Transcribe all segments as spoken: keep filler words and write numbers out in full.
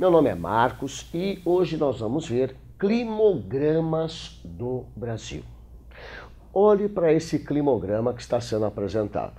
Meu nome é Marcos e hoje nós vamos ver climogramas do Brasil. Olhe para esse climograma que está sendo apresentado.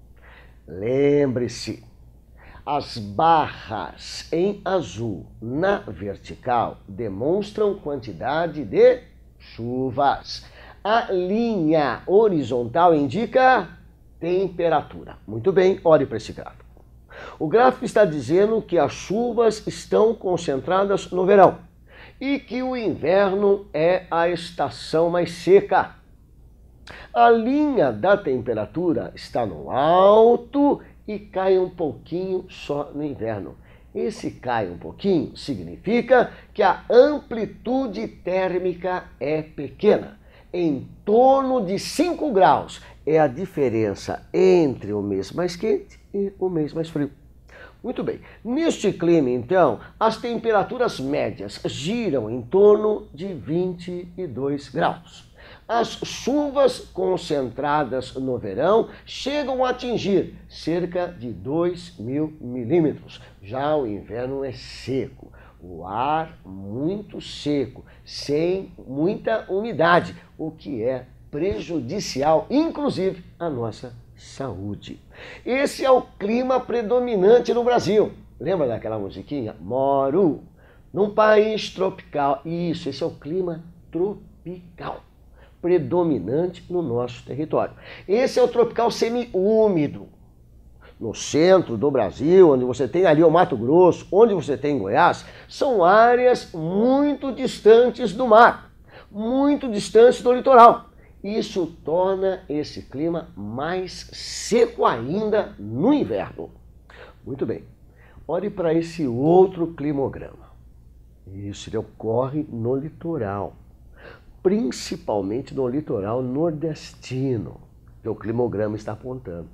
Lembre-se, as barras em azul na vertical demonstram quantidade de chuvas. A linha horizontal indica temperatura. Muito bem, olhe para esse gráfico. O gráfico está dizendo que as chuvas estão concentradas no verão e que o inverno é a estação mais seca. A linha da temperatura está no alto e cai um pouquinho só no inverno. Esse cai um pouquinho significa que a amplitude térmica é pequena. Em torno de cinco graus é a diferença entre o mês mais quente e o mês mais frio. Muito bem, neste clima então, as temperaturas médias giram em torno de vinte e dois graus. As chuvas concentradas no verão chegam a atingir cerca de dois mil milímetros. Já o inverno é seco, o ar muito seco, sem muita umidade, o que é prejudicial, inclusive, à nossa saúde. Esse é o clima predominante no Brasil. Lembra daquela musiquinha? Moro num país tropical. Isso, esse é o clima tropical predominante no nosso território. Esse é o tropical semiúmido. No centro do Brasil, onde você tem ali o Mato Grosso, onde você tem Goiás, são áreas muito distantes do mar, muito distantes do litoral. Isso torna esse clima mais seco ainda no inverno. Muito bem, olhe para esse outro climograma. Isso, ele ocorre no litoral, principalmente no litoral nordestino, que o climograma está apontando.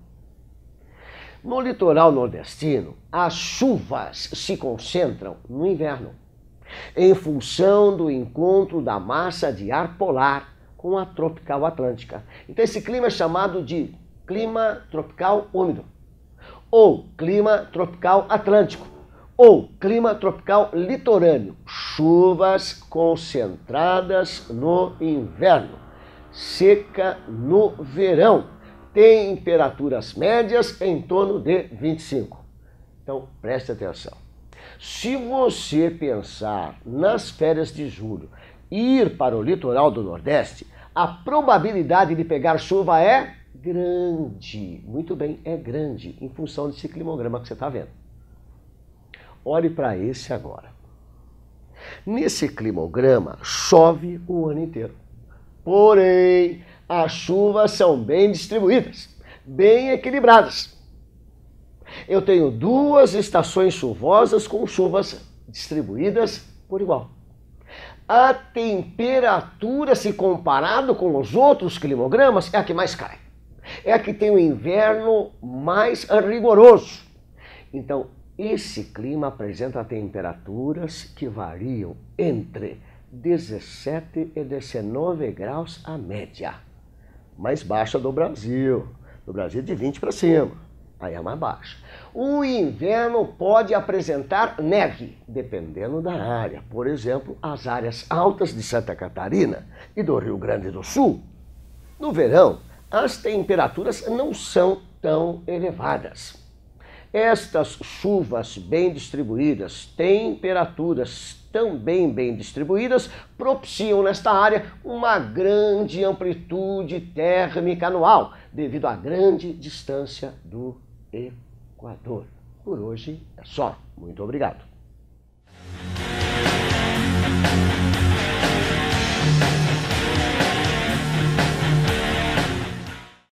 No litoral nordestino, as chuvas se concentram no inverno, em função do encontro da massa de ar polar com a tropical atlântica. Então esse clima é chamado de clima tropical úmido, ou clima tropical atlântico, ou clima tropical litorâneo. Chuvas concentradas no inverno, seca no verão, temperaturas médias em torno de vinte e cinco. Então preste atenção. Se você pensar nas férias de julho, ir para o litoral do Nordeste, a probabilidade de pegar chuva é grande. Muito bem, é grande, em função desse climograma que você está vendo. Olhe para esse agora. Nesse climograma, chove o ano inteiro. Porém, as chuvas são bem distribuídas, bem equilibradas. Eu tenho duas estações chuvosas com chuvas distribuídas por igual. A temperatura, se comparado com os outros climogramas, é a que mais cai. É a que tem o inverno mais rigoroso. Então, esse clima apresenta temperaturas que variam entre dezessete e dezenove graus a média. Mais baixa do Brasil. Do Brasil de vinte para cima. Aí é mais baixa. O inverno pode apresentar neve, dependendo da área. Por exemplo, as áreas altas de Santa Catarina e do Rio Grande do Sul. No verão, as temperaturas não são tão elevadas. Estas chuvas bem distribuídas, temperaturas também bem distribuídas, propiciam nesta área uma grande amplitude térmica anual, devido à grande distância do Equador. Por hoje é só. Muito obrigado.